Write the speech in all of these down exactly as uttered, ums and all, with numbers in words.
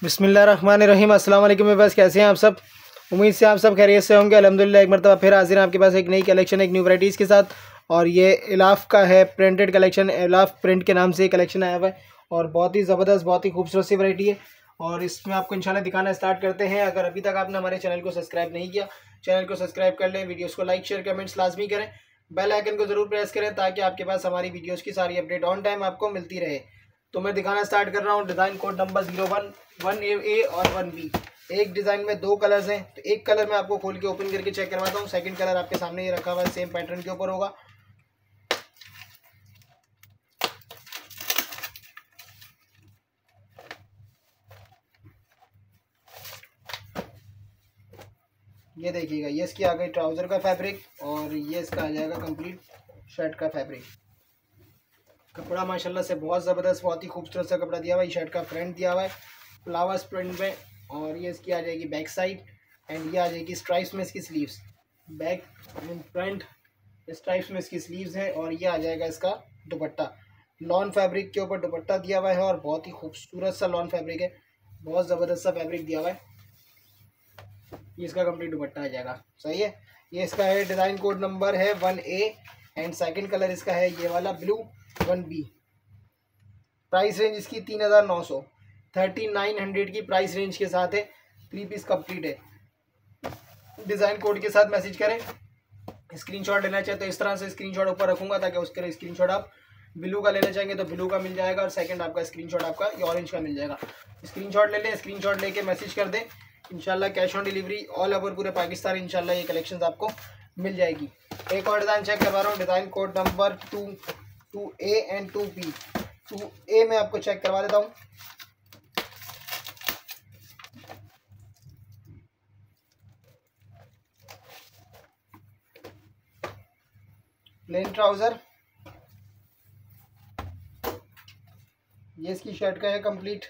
बिस्मिल्लाहिर्रहमानिर्रहीम। अस्सलाम वालेकुम व्यूअर्स, कैसे हैं आप सब। उम्मीद से आप सब खैरियत से होंगे। अल्हम्दुलिल्लाह एक मरतबा फिर हाजिर हैं आपके पास एक नई कलेक्शन, एक न्यू वैराइटीज़ के साथ। और ये इलाफ का है प्रिंटेड कलेक्शन। इलाफ प्रिंट के नाम से कलेक्शन आया हुआ है और बहुत ही ज़बरदस्त, बहुत ही खूबसूरत सी वैरायटी है। और इसमें आपको इंशाल्लाह दिखाना स्टार्ट करते हैं। अगर अभी तक आपने हमारे चैनल को सब्सक्राइब नहीं किया, चैनल को सब्सक्राइब कर लें, वीडियोज़ को लाइक शेयर कमेंट्स लाजमी करें, बेल आइकन को ज़रूर प्रेस करें ताकि आपके पास हमारी वीडियोज़ की सारी अपडेट ऑन टाइम आपको मिलती रहे। तो मैं दिखाना स्टार्ट कर रहा हूँ। Design code number zero one one A और वन बी। एक डिज़ाइन में दो कलर्स हैं, तो एक कलर मैं आपको खोल के ओपन करके चेक करवाता हूँ। सेकंड कलर आपके सामने ये रखा हुआ है, सेम पैटर्न के ऊपर होगा। ये देखिएगा, ये इसकी आ गई ट्राउज़र का फैब्रिक और ये इसका आ जाएगा कंप्लीट शर्ट का फैब्रिक। कपड़ा माशाल्लाह से बहुत ज़बरदस्त, बहुत ही खूबसूरत सा कपड़ा दिया हुआ है। ये शर्ट का फ्रंट दिया हुआ है फ्लावर्स प्रिंट में, और ये इसकी आ जाएगी बैक साइड एंड ये आ जाएगी स्ट्राइप्स में इसकी sleeves. Back and front stripes में इसकी स्लीव्स है। और ये आ जाएगा इसका दुपट्टा। लॉन फैब्रिक के ऊपर दुपट्टा दिया हुआ है और बहुत ही खूबसूरत सा लॉन फैब्रिक है, बहुत ज़बरदस्त सा फैब्रिक दिया हुआ है। ये इसका कंप्लीट दुपट्टा आ जाएगा। सही है। ये इसका है डिज़ाइन कोड नंबर है one A and second colour इसका है ये वाला blue one B. Price range इसकी तीन हज़ार नौ सौ थर्टी नाइन हंड्रेड की प्राइस रेंज के साथ है। थ्री पीस कंप्लीट है। डिज़ाइन कोड के साथ मैसेज करें। स्क्रीनशॉट लेना चाहे तो इस तरह से स्क्रीनशॉट ऊपर रखूंगा ताकि उसके स्क्रीनशॉट आप ब्लू का लेना चाहेंगे तो ब्लू का मिल जाएगा और सेकंड आपका स्क्रीनशॉट आपका ये ऑरेंज का मिल जाएगा। स्क्रीनशॉट ले लें, स्क्रीनशॉट लेके मैसेज कर दें। इंशाल्लाह cash on delivery all over पूरे पाकिस्तान इंशाल्लाह ये कलेक्शंस आपको मिल जाएगी। एक और डिज़ाइन चेक करवा रहा हूँ। Design code number two two A and two B. Two A में आपको चेक करवा देता हूँ। प्लेन ट्राउज़र, ये इसकी शर्ट का है कंप्लीट।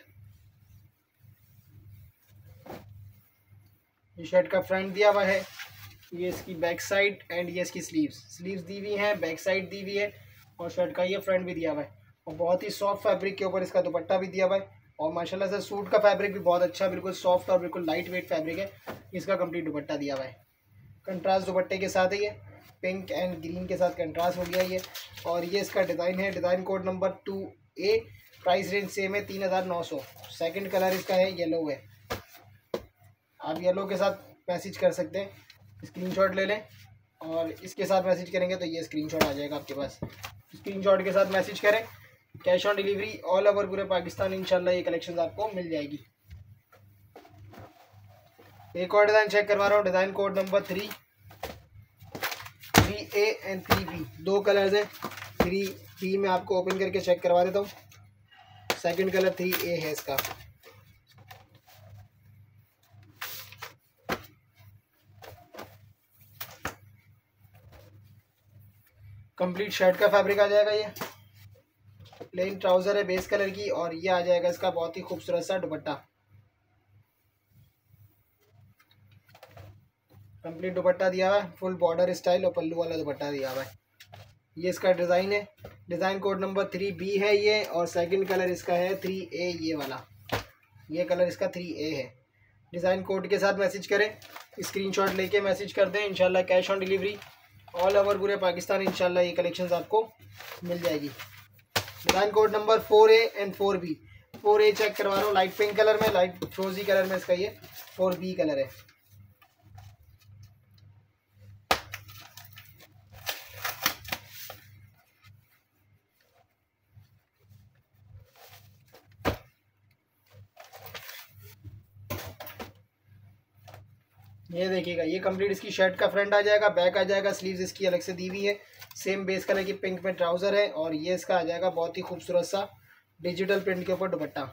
ये शर्ट का फ्रंट दिया हुआ है, ये इसकी बैक साइड एंड ये इसकी स्लीव्स स्लीव्स दी हुई हैं, बैक साइड दी हुई है और शर्ट का ये फ्रंट भी दिया हुआ है। और बहुत ही सॉफ्ट फैब्रिक के ऊपर इसका दुपट्टा भी दिया हुआ है। और माशाल्लाह से सूट का फैब्रिक भी बहुत अच्छा, बिल्कुल सॉफ्ट और बिल्कुल लाइट वेट फैब्रिक है। इसका कंप्लीट दुपट्टा दिया हुआ है, कंट्रास्ट दुपट्टे के साथ है। ये पिंक एंड ग्रीन के साथ कंट्रास्ट हो गया ये। और ये इसका डिज़ाइन है design code number two A. Price range same है तीन हज़ार नौ सौ। सेकेंड कलर इसका है येलो है। आप येलो के साथ मैसेज कर सकते हैं। स्क्रीनशॉट ले लें और इसके साथ मैसेज करेंगे तो ये स्क्रीनशॉट आ जाएगा आपके पास। स्क्रीनशॉट के साथ मैसेज करें। Cash on delivery all over पूरे पाकिस्तान इंशाल्लाह ये कलेक्शन आपको मिल जाएगी। एक और डिज़ाइन चेक करवा रहा हूँ। Design code number three three A and three B. दो कलर्स हैं। थ्री बी में आपको ओपन करके चेक करवा देता हूँ। सेकंड कलर थ्री ए है इसका। कंप्लीट शर्ट का फैब्रिक आ जाएगा। ये प्लेन ट्राउज़र है बेस कलर की और ये आ जाएगा इसका बहुत ही खूबसूरत सा दुपट्टा। कंप्लीट दुपट्टा दिया हुआ है, फुल बॉर्डर स्टाइल और पल्लू वाला दुपट्टा दिया हुआ है। ये इसका डिज़ाइन है। Design code number three B है ये और सेकंड कलर इसका है थ्री ए ये वाला। ये कलर इसका थ्री ए है। डिज़ाइन कोड के साथ मैसेज करें। स्क्रीनशॉट लेके मैसेज कर दें। इंशाल्लाह cash on delivery all over पूरे पाकिस्तान इंशाल्लाह ये कलेक्शंस आपको मिल जाएगी। Design code number four A and four B. Four A check करवा रहा हूँ लाइट पिंक कलर में, लाइट फ्रोजी कलर में इसका ये फोर बी कलर है। ये देखिएगा, ये कंप्लीट इसकी शर्ट का फ्रंट आ जाएगा, बैक आ जाएगा, स्लीव्स इसकी अलग से दी हुई है। सेम बेस कलर की पिंक में ट्राउज़र है और ये इसका आ जाएगा बहुत ही खूबसूरत सा डिजिटल प्रिंट के ऊपर दुपट्टा।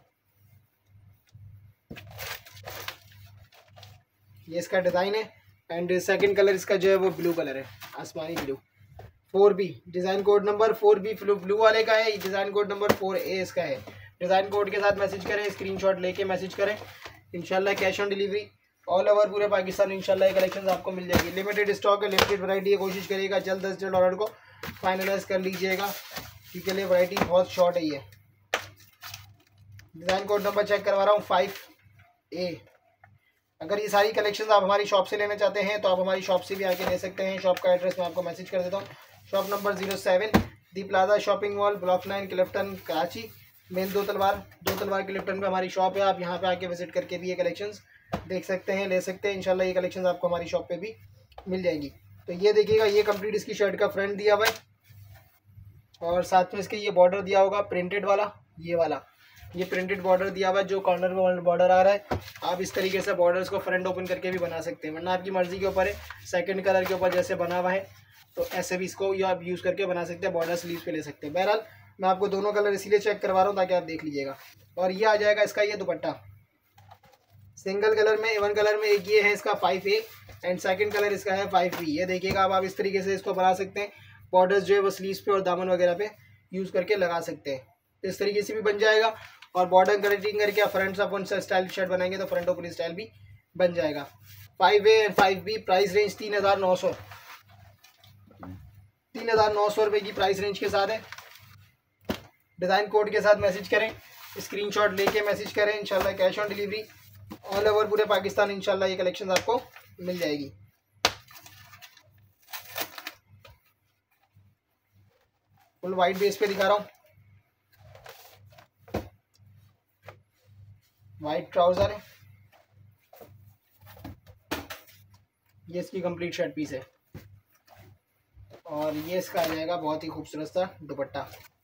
ये इसका डिज़ाइन है एंड सेकंड कलर इसका जो है वो ब्लू कलर है, आसमानी blue. Four B design code number four B blue blue वाले का है। Design code number four A इसका है। डिज़ाइन कोड के साथ मैसेज करें। स्क्रीनशॉट लेके मैसेज करें। इंशाल्लाह cash on delivery all over पूरे पाकिस्तान इंशाल्लाह ये कलेक्शन आपको मिल जाएगी। लिमिटेड स्टॉक है, लिमिटेड वैरायटी है। कोशिश करिएगा जल्द से जल्द ऑर्डर को फाइनलाइज कर लीजिएगा क्योंकि ये वैरायटी बहुत शॉर्ट है। ये डिज़ाइन कोड नंबर चेक करवा रहा हूँ फाइव ए। अगर ये सारी कलेक्शंस आप हमारी शॉप से लेना चाहते हैं तो आप हमारी शॉप से भी आके ले सकते हैं। शॉप का एड्रेस मैं आपको मैसेज कर देता हूँ। Shop number zero seven the plaza shopping mall, block nine, Clifton, Karachi. Main दो तलवार दो तलवार क्लिफ्टन पे हमारी शॉप है। आप यहाँ पे आके विजिट करके भी ये कलेक्शंस देख सकते हैं, ले सकते हैं। इंशाल्लाह ये कलेक्शंस आपको हमारी शॉप पे भी मिल जाएगी। तो ये देखिएगा, ये कंप्लीट इसकी शर्ट का फ्रंट दिया हुआ है और साथ में इसके ये बॉर्डर दिया होगा प्रिंटेड वाला, ये वाला ये प्रिंटेड बॉर्डर दिया हुआ है जो कॉर्नर में बॉर्डर आ रहा है। आप इस तरीके से बॉर्डर्स को फ्रंट ओपन करके भी बना सकते हैं, वरना आपकी मर्जी के ऊपर है। सेकंड कलर के ऊपर जैसे बना हुआ है तो ऐसे भी इसको या आप यूज़ करके बना सकते हैं, बॉर्डर स्लीव्स पे ले सकते हैं। बहरहाल मैं आपको दोनों कलर इसीलिए चेक करवा रहा हूँ ताकि आप देख लीजिएगा। और ये आ जाएगा इसका ये दुपट्टा सिंगल कलर में, वन कलर में। एक ये है इसका five A and second colour इसका है फाइव बी। ये देखिएगा, अब आप इस तरीके से इसको बना सकते हैं। बॉर्डर्स जो है वो स्लीव्स पे और दामन वगैरह पे यूज़ करके लगा सकते हैं। इस तरीके से भी बन जाएगा। और बॉर्डर कटिंग करके आप फ्रंट अपन से स्टाइल शर्ट बनाएंगे तो फ्रंट ओपन स्टाइल भी बन जाएगा। Five A and five B price range तीन हज़ार नौ सौ तीन हज़ार नौ सौ रुपये की प्राइस रेंज के साथ है। डिज़ाइन कोड के साथ मैसेज करें, स्क्रीनशॉट लेके मैसेज करें। इंशाल्लाह cash on delivery all over पूरे पाकिस्तान इंशाल्लाह ये कलेक्शन आपको मिल जाएगी। फुल वाइट बेस पे दिखा रहा हूँ। वाइट ट्राउजर है, ये इसकी कंप्लीट शर्ट पीस है और ये इसका आ जाएगा बहुत ही खूबसूरत सा दुपट्टा।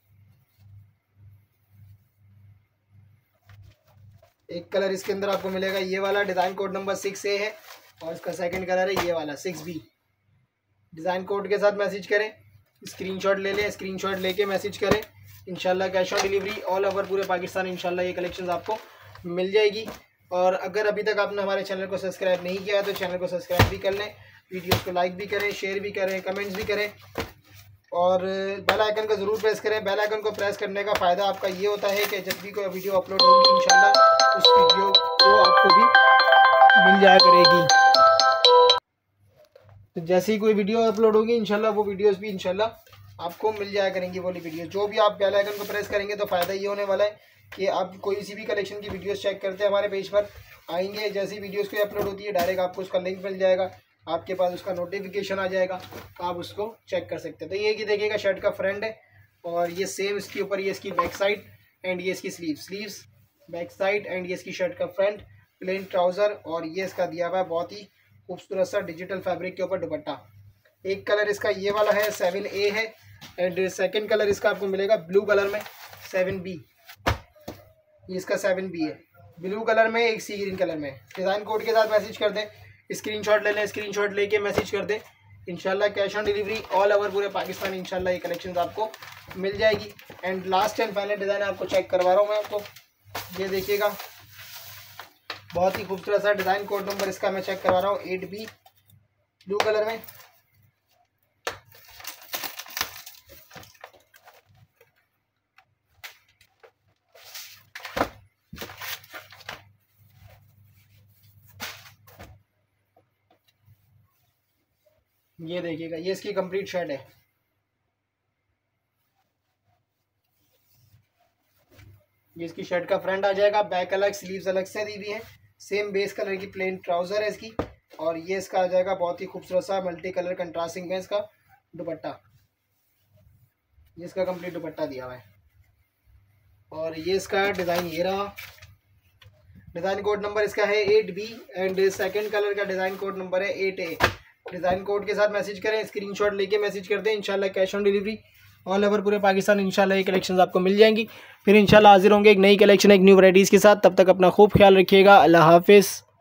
एक कलर इसके अंदर आपको मिलेगा ये वाला, design code number six A है और इसका सेकंड कलर है ये वाला सिक्स बी। डिज़ाइन कोड के साथ मैसेज करें, स्क्रीनशॉट ले लें, स्क्रीनशॉट लेके मैसेज करें। इंशाल्लाह cash on delivery all over पूरे पाकिस्तान इंशाल्लाह ये कलेक्शंस आपको मिल जाएगी। और अगर अभी तक आपने हमारे चैनल को सब्सक्राइब नहीं किया है तो चैनल को सब्सक्राइब भी कर लें, वीडियोस को लाइक भी करें, शेयर भी करें, कमेंट्स भी करें और बेल आइकन को ज़रूर प्रेस करें। बेल आइकन को प्रेस करने का फ़ायदा आपका ये होता है कि जब भी कोई वीडियो अपलोड होगी इंशाल्लाह उस वीडियो को आपको भी मिल जाया करेगी। तो जैसे ही कोई वीडियो अपलोड होगी इंशाल्लाह वो वीडियोस भी इंशाल्लाह आपको मिल जाया करेंगी। वाली वीडियो जो भी आप बेल आइकन को प्रेस करेंगे तो फ़ायदा ये होने वाला है कि आप कोई सी भी कलेक्शन की वीडियोस चेक करते हैं हमारे पेज पर आएंगे, जैसी वीडियोस कोई अपलोड होती है डायरेक्ट आपको उसका लिंक मिल जाएगा, आपके पास उसका नोटिफिकेशन आ जाएगा, आप उसको चेक कर सकते हैं। तो ये कि देखिएगा शर्ट का फ्रंट है और ये सेम इसके ऊपर ये इसकी बैक साइड एंड ये इसकी sleeve sleeves back side and ये इसकी शर्ट का फ्रंट प्लेन ट्राउज़र और ये इसका दिया हुआ है बहुत ही खूबसूरत सा डिजिटल फैब्रिक के ऊपर दुपट्टा। एक कलर इसका ये वाला है सेवन ए है एंड सेकेंड कलर इसका आपको मिलेगा ब्लू कलर में सेवन बी। ये इसका सेवन बी है ब्लू कलर में, एक सी ग्रीन कलर में। डिज़ाइन कोड के साथ मैसेज कर दें, स्क्रीनशॉट ले लें, स्क्रीनशॉट लेके मैसेज कर दें। इंशाल्लाह cash on delivery all over पूरे पाकिस्तान इंशाल्लाह ये कलेक्शंस आपको मिल जाएगी। And last and final design आपको चेक करवा रहा हूँ मैं आपको, ये देखिएगा बहुत ही खूबसूरत सा डिज़ाइन कोड नंबर इसका मैं चेक करवा रहा हूँ एट बी ब्लू कलर में। ये देखिएगा, ये इसकी कंप्लीट शर्ट है। ये इसकी शर्ट का फ्रंट आ जाएगा, बैक अलग, स्लीव्स अलग से दी हुई है। सेम बेस कलर की प्लेन ट्राउजर है इसकी और ये इसका आ जाएगा बहुत ही खूबसूरत सा मल्टी कलर कंट्रास्टिंग में इसका दुपट्टा। ये इसका कंप्लीट दुपट्टा दिया हुआ है और ये इसका डिज़ाइन ये रहा। डिज़ाइन कोड नंबर इसका है eight B and second colour का डिज़ाइन कोड नंबर है एट ए। डिज़ाइन कोड के साथ मैसेज करें, स्क्रीनशॉट लेके मैसेज कर दें। इंशाल्लाह cash on delivery all over पूरे पाकिस्तान इंशाल्लाह ये कलेक्शंस आपको मिल जाएंगी। फिर इंशाल्लाह हाजिर होंगे एक नई कलेक्शन एक न्यू वैराइटीज़ के साथ। तब तक अपना खूब ख्याल रखिएगा। अल्लाह हाफिज़।